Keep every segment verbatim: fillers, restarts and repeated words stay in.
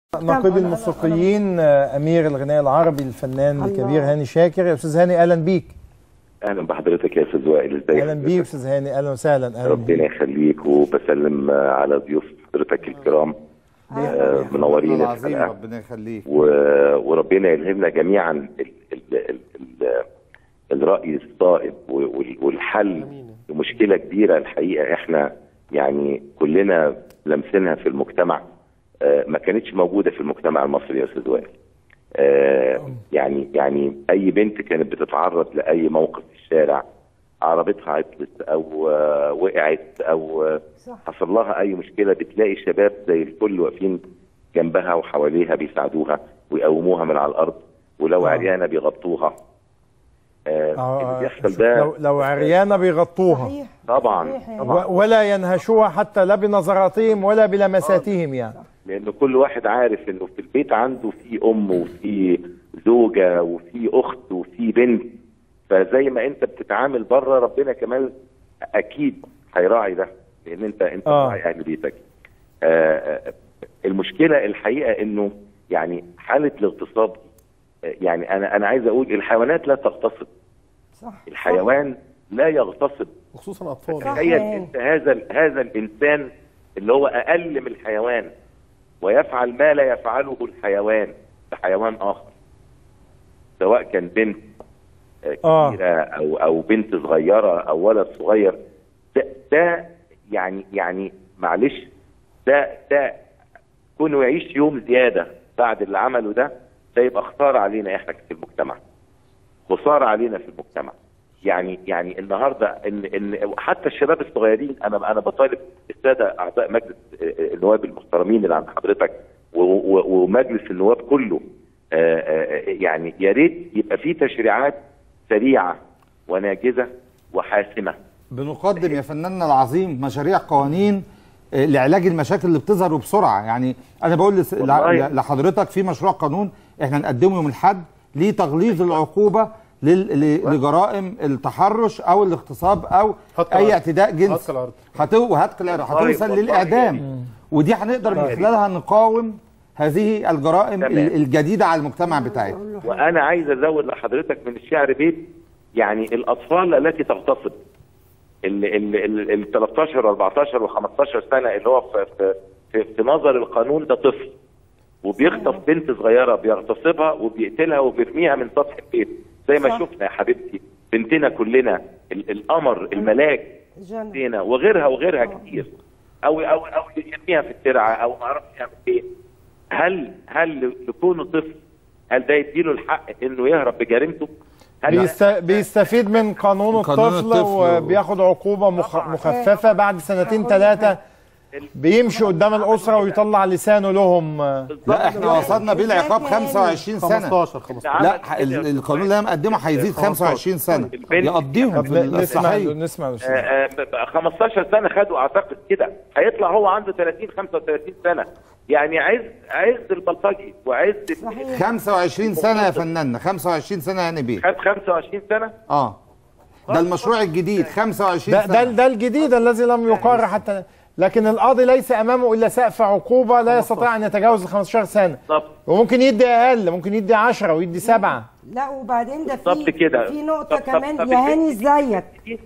نقيب الموسيقيين امير الغناء العربي الفنان الكبير هاني شاكر. يا استاذ هاني اهلا بيك. اهلا بحضرتك يا استاذ وائل، ازيك؟ اهلا بيك استاذ هاني، اهلا وسهلا. اهلا ربنا يخليك، وبسلم على ضيوف حضرتك الكرام. آه منورين الحلقه، ربنا يخليك، وربنا يلهمنا جميعا ال ال ال ال الراي الصائب والحل لمشكله كبيره الحقيقه احنا يعني كلنا لمسناها في المجتمع، آه ما كانتش موجوده في المجتمع المصري يا استاذ وائل. آه يعني يعني اي بنت كانت بتتعرض لاي موقف في الشارع، عربيتها عطلت او آه وقعت او آه حصل لها اي مشكله، بتلاقي شباب زي الفل واقفين جنبها وحواليها بيساعدوها ويقوموها من على الارض، ولو آه. عريانه بيغطوها. آه آه اللي بيحصل ده لو, لو عريانه بيغطوها صحيح. طبعا, طبعا ولا ينهشوها حتى لا بنظراتهم ولا بلمساتهم، يعني لأن كل واحد عارف إنه في البيت عنده في أم وفي زوجة وفي أخت وفي بنت، فزي ما أنت بتتعامل بره ربنا كمان أكيد هيراعي ده، لأن أنت أنت راعي أهل بيتك. آه المشكلة الحقيقة إنه يعني حالة الاغتصاب، يعني أنا أنا عايز أقول الحيوانات لا تغتصب. صح. الحيوان لا يغتصب، خصوصا الأطفال. تخيل أنت هذا هذا الإنسان اللي هو أقل من الحيوان ويفعل ما لا يفعله الحيوان بحيوان آخر، سواء كان بنت كبيرة أو أو بنت صغيرة أو ولد صغير. ده, ده يعني يعني معلش ده ده كونه يعيش يوم زيادة بعد اللي عمله ده، ده يبقى خسارة علينا احنا في المجتمع، خسارة علينا في المجتمع. يعني يعني النهارده ان ان حتى الشباب الصغيرين، انا انا بطالب الساده اعضاء مجلس النواب المحترمين اللي عند حضرتك ومجلس النواب كله، يعني يا ريت يبقى في تشريعات سريعه وناجزه وحاسمه. بنقدم يا فناننا العظيم مشاريع قوانين لعلاج المشاكل اللي بتظهر بسرعه. يعني انا بقول لحضرتك في مشروع قانون احنا نقدمه يوم الاحد لتغليظ العقوبه لجرائم التحرش او الاغتصاب او اي اعتداء جنسي، وهتك العرض هتوصل للاعدام، ودي هنقدر من خلالها نقاوم هذه الجرائم الجديده على المجتمع بتاعنا. وانا عايز ازود لحضرتك من الشعر بيت، يعني الاطفال التي تغتصب ال تلتاشر واربعتاشر وخمستاشر سنه اللي هو في, في, في نظر القانون ده طفل، وبيخطف بنت صغيره بيغتصبها وبيقتلها وبيرميها من سطح البيت زي ما شفنا يا حبيبتي بنتنا كلنا، القمر الملاك بنتنا وغيرها وغيرها كتير، او او او يرميها في الترعه او ما اعرفش يعمل ايه. هل هل لكونه طفل هل ده يديله الحق انه يهرب بجريمته؟ بيست... بيستفيد من قانون الطفل وبياخد عقوبه مخ... مخففه بعد سنتين ثلاثه، بيمشي قدام الاسره ويطلع لسانه لهم. لا احنا وصلنا بيه العقاب خمسة وعشرين سنه. خمستاشر خمستاشر لا القانون اللي انا مقدمه هيزيد خمسة وعشرين سنه يقضيهم في نسمع نسمع خمستاشر سنه خدوا اعتقد كده، هيطلع هو عنده ثلاثين خمسة وثلاثين سنه، يعني عز عز البلطجي وعز خمسة وعشرين سنه يا فناننا، خمسة وعشرين سنه يعني بيه خد خمسة وعشرين سنه. اه ده المشروع الجديد خمسة وعشرين ده سنه، ده, ده الجديد الذي لم يقر حتى، لكن القاضي ليس امامه الا سقف عقوبه لا يستطيع ان يتجاوز ال خمستاشر سنه، وممكن يدي اقل، ممكن يدي عشرة ويدي سبعة. لا وبعدين ده في في نقطه كمان يا هاني. ازيك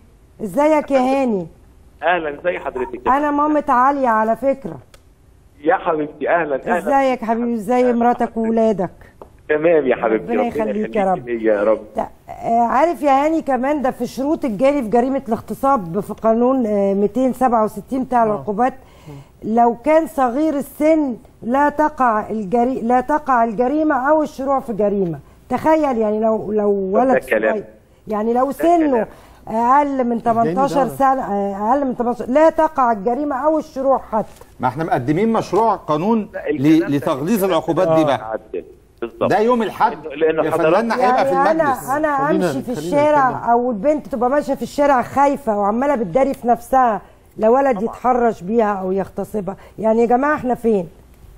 ازيك يا هاني؟ اهلا، ازي حضرتك؟ انا مامة عليا على فكره. يا حبيبتي اهلا اهلا. ازيك حبيبي؟ ازاي مراتك واولادك؟ تمام يا حبيبتي، ربنا يخليك يا رب. يا رب. عارف يا هاني كمان ده في شروط الجاري في جريمه الاغتصاب في قانون مئتين وسبعة وستين بتاع العقوبات، لو كان صغير السن لا تقع الجري لا تقع الجريمه او الشروع في جريمه. تخيل يعني لو لو ولد صغير، يعني لو سنه اقل من تمنتاشر سنه، اقل من تمنتاشر لا تقع الجريمه او الشروع حتى. ما احنا مقدمين مشروع قانون لتغليظ العقوبات دي بقى. بالظبط. ده يوم الاحد يا فناننا هيبقى في المجلس. انا انا امشي في الشارع او البنت تبقى ماشيه في الشارع خايفه وعماله بتداري في نفسها لا ولد يتحرش بيها او يغتصبها، يعني يا جماعه احنا فين؟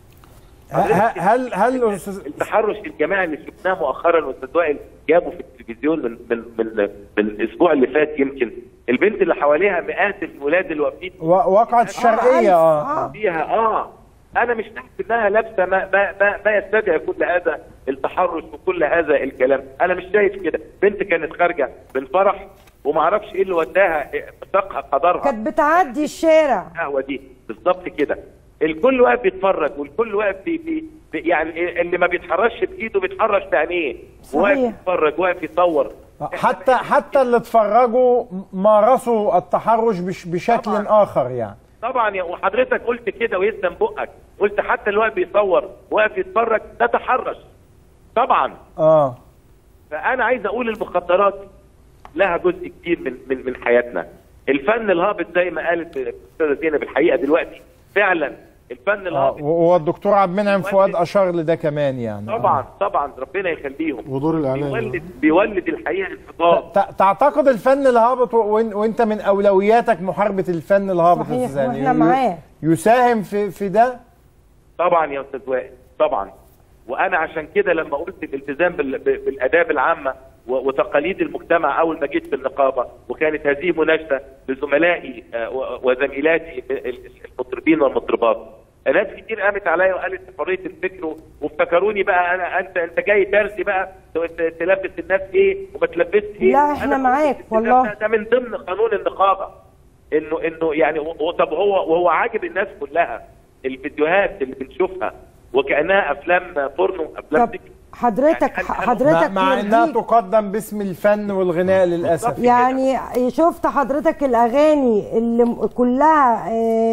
هل هل التحرش الجماعي اللي شفناه مؤخرا واستاذ وائل جابوا في التلفزيون من من من من الاسبوع اللي فات، يمكن البنت اللي حواليها مئات الولاد اللي واقفين وقعت الشرقيه اه فيها اه انا مش تحت انها لابسه ما, ما, ما, ما يستدعي كل هذا التحرش وكل هذا الكلام. انا مش شايف كده. بنت كانت خارجه من فرح وما اعرفش ايه اللي وداها ساقها قدرها، كانت بتعدي الشارع القهوه دي بالظبط كده، الكل واقف بيتفرج والكل واقف بي بي يعني اللي ما بيتحرش بايده بيتحرش بعينيه، واقف يتفرج واقف يصور. حتى حتى اللي اتفرجوا مارسوا التحرش بشكل طبعًا. اخر يعني. طبعا. وحضرتك قلت كده ويسلم بقك، قلت حتى اللي واقف بيصور واقف يتفرج ده تحرش طبعا. اه فانا عايز اقول المخدرات لها جزء كبير من من من حياتنا. الفن الهابط زي ما قالت الاستاذه زينب الحقيقه دلوقتي فعلا الفن الهابط. والدكتور عبد المنعم فؤاد اشار لده كمان يعني. طبعا طبعا ربنا يخليهم. ودور الاعلام بيولد بيولد الحقيقه انحطاط. تعتقد الفن الهابط وانت من اولوياتك محاربه الفن الهابط صحيح واحنا معاه يساهم في في ده؟ طبعا يا استاذ وائل طبعا. وانا عشان كده لما قلت الالتزام بالاداب العامه وتقاليد المجتمع اول ما جيت في النقابه، وكانت هذه مناشده لزملائي وزميلاتي المطربين والمطربات. ناس كتير قامت عليا وقالت حريه الفكر وافتكروني بقى انا انت انت جاي ترسي بقى تلبس الناس ايه وما تلبسش ايه. لا احنا معاك والله. ده من ضمن قانون النقابه انه انه يعني طب هو وهو عاجب الناس كلها الفيديوهات اللي بنشوفها وكانها افلام بورنو افلام طب حضرتك يعني حضرتك مع انها تقدم باسم الفن والغناء للاسف. يعني شفت حضرتك الاغاني اللي كلها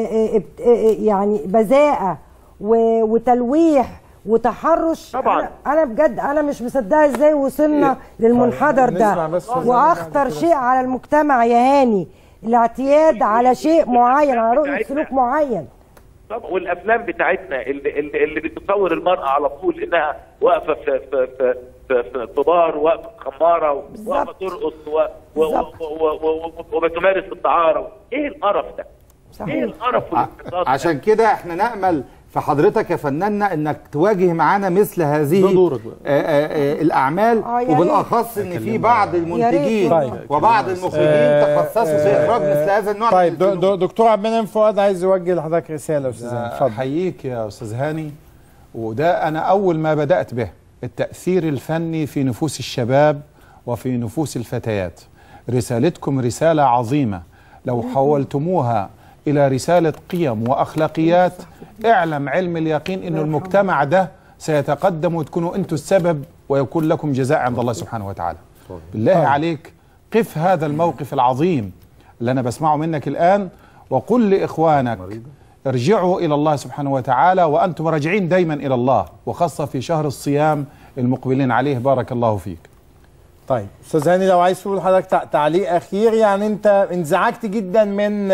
يعني بذاءه وتلويح وتحرش. طبعا انا بجد انا مش مصدقه ازاي وصلنا للمنحدر ده. واخطر شيء على المجتمع يا هاني الاعتياد على شيء معين، على رؤيه سلوك معين. طب والافلام بتاعتنا اللي اللي, اللي بتصور المراه على طول انها واقفه في في في في, في, في بار، واقفه خماره، واقفه ترقص وبتمارس الدعاره. ايه القرف ده؟ صحيح. ايه القرف والانحطاط؟ عشان كده احنا نامل في حضرتك يا فناننا انك تواجه معانا مثل هذه آآ آآ الاعمال، وبالاخص ان في بعض المنتجين طيب. وبعض المخرجين تخصصوا في اخراج مثل هذا النوع. طيب من دو دكتور عبد المنعم فؤاد عايز يوجه لحضرتك رساله. استاذ اتفضل. احييك يا استاذ هاني، وده انا اول ما بدات به التاثير الفني في نفوس الشباب وفي نفوس الفتيات. رسالتكم رساله عظيمه، لو حولتموها إلى رسالة قيم وأخلاقيات اعلم علم اليقين إنه المجتمع ده سيتقدم وتكونوا أنتم السبب ويكون لكم جزاء عند الله سبحانه وتعالى. بالله عليك قف هذا الموقف العظيم اللي أنا بسمعه منك الآن، وقل لإخوانك ارجعوا إلى الله سبحانه وتعالى وأنتم راجعين دايما إلى الله، وخاصة في شهر الصيام المقبلين عليه. بارك الله فيك. طيب أستاذ هاني لو عايز تقول حضرتك تعليق أخير. يعني أنت انزعجت جدا من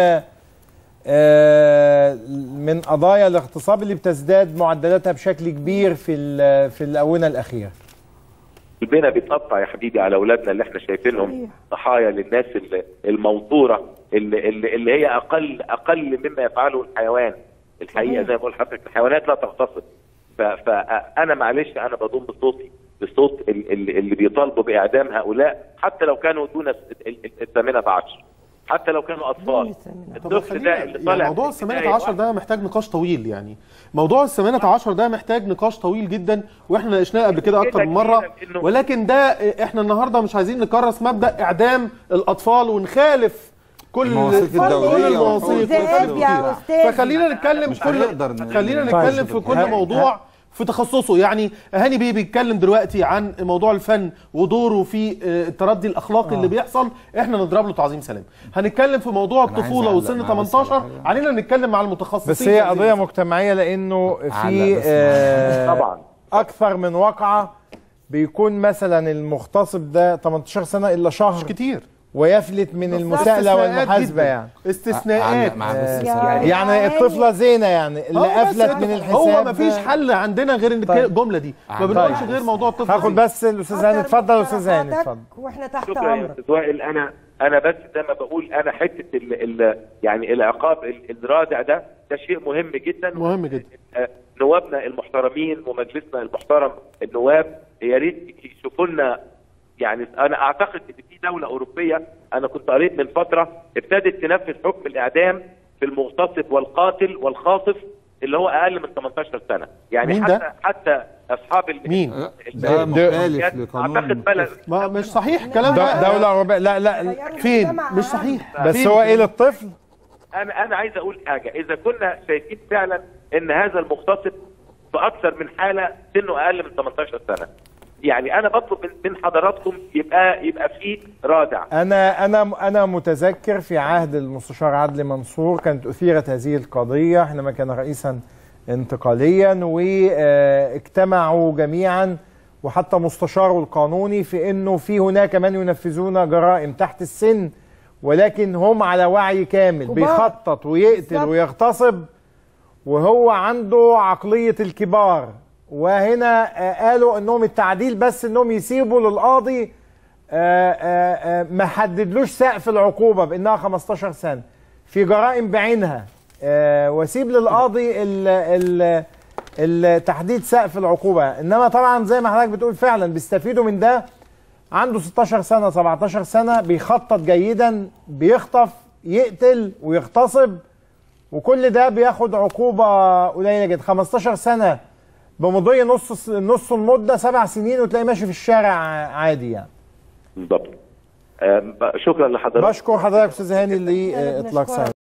من قضايا الاغتصاب اللي بتزداد معدلاتها بشكل كبير في في الاونه الاخيره. قلبنا بيتقطع يا حبيبي على اولادنا اللي احنا شايفينهم ضحايا للناس الموتوره اللي, اللي هي اقل اقل مما يفعله الحيوان. الحقيقه زي ما بقول لحضرتك الحيوانات لا تغتصب. فانا معلش انا بضم صوتي بصوت اللي, اللي بيطالبوا باعدام هؤلاء حتى لو كانوا دون الثامنه عشر، حتى لو كانوا اطفال. الطفل ده اللي طالع يعني موضوع الثامنة عشر ده محتاج نقاش طويل. يعني موضوع الثامنة عشر ده محتاج نقاش طويل جدا، واحنا ناقشناه قبل كده اكتر من مره. ولكن ده احنا النهارده مش عايزين نكرس مبدا اعدام الاطفال ونخالف كل المواثيق الدوليه والمواثيق. فخلينا نتكلم كل خلينا نتكلم في كل موضوع في تخصصه. يعني هاني بيه بيتكلم دلوقتي عن موضوع الفن ودوره في التردي الاخلاقي آه. اللي بيحصل، احنا نضرب له تعظيم سلام. هنتكلم في موضوع الطفوله وسن ثمانية عشر، علينا نتكلم مع المتخصصين. بس هي قضيه مجتمعيه لانه في آه طبعا اكثر من واقعه بيكون مثلا المغتصب ده ثمانية عشر سنه الا شهر، مش كتير، ويفلت من المساءله والمحاسبه. يعني استثناءات يعني, يعني الطفله زينه يعني اللي افلت من الحساب. هو ما فيش حل عندنا غير الجمله دي، ما بنقولش غير موضوع الطفل. هاخد بس الاستاذ هاني. اتفضل يا استاذ هاني اتفضل. واحنا تحت امرك. شكرا يا استاذ وائل. انا انا بس زي ما بقول انا حته ال ال يعني العقاب الرادع ده ده شيء مهم جدا مهم جدا. نوابنا المحترمين ومجلسنا المحترم النواب يا ريت يشوفوا لنا. يعني انا اعتقد ان في دوله اوروبيه انا كنت قريت من فتره ابتدت تنفذ حكم الاعدام في المغتصب والقاتل والخاطف اللي هو اقل من تمنتاشر سنه، يعني مين حتى ده؟ حتى اصحاب ال- مين؟ ال- ده ال- مخالف لقانون. اعتقد بلد ما مش صحيح الكلام ده ده. دولة أوروبية. لا لا فين؟ مش صحيح. بس فين؟ هو ايه للطفل؟ انا انا عايز اقول حاجه، اذا كنا شايفين فعلا ان هذا المغتصب في اكثر من حاله سنه اقل من تمنتاشر سنه، يعني انا بطلب من من حضراتكم يبقى يبقى في رادع. انا انا انا متذكر في عهد المستشار عدلي منصور كانت اثيرت هذه القضيه حينما كان رئيسا انتقاليا، واجتمعوا جميعا وحتى مستشاره القانوني في انه في هناك من ينفذون جرائم تحت السن، ولكن هم على وعي كامل، بيخطط ويقتل ويغتصب وهو عنده عقليه الكبار. وهنا قالوا انهم التعديل بس انهم يسيبوا للقاضي ما حددلوش سقف العقوبه بانها خمستاشر سنه في جرائم بعينها، وسيب للقاضي التحديد سقف العقوبه. انما طبعا زي ما حضرتك بتقول فعلا بيستفيدوا من ده. عنده ستاشر سنه سبعتاشر سنه بيخطط جيدا، بيخطف يقتل ويغتصب، وكل ده بياخد عقوبه قليله جدا. خمستاشر سنه بمضي نص نص المده، سبع سنين وتلاقيه ماشي في الشارع عادي يعني. بالضبط. شكرا لحضرتك. بشكر حضرتك استاذ هاني لاطلاق سعيد.